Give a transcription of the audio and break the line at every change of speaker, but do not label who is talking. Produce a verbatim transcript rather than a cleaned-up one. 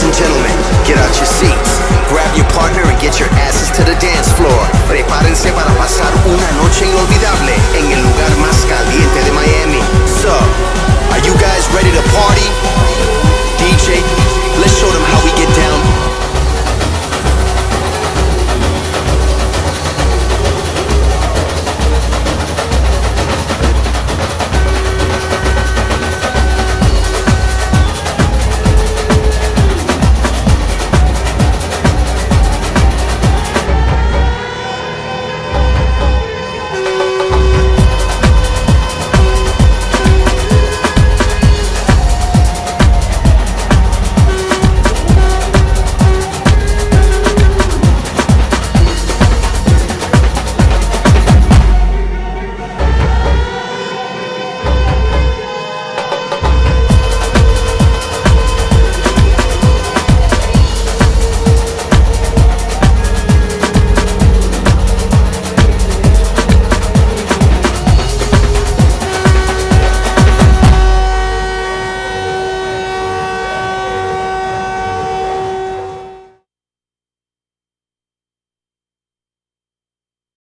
and gentlemen, get out your seats. Grab your partner and get your asses to the dance floor. Prepárense para pasar una noche inolvidable en el lugar más caliente de Miami. So, are you guys ready to party?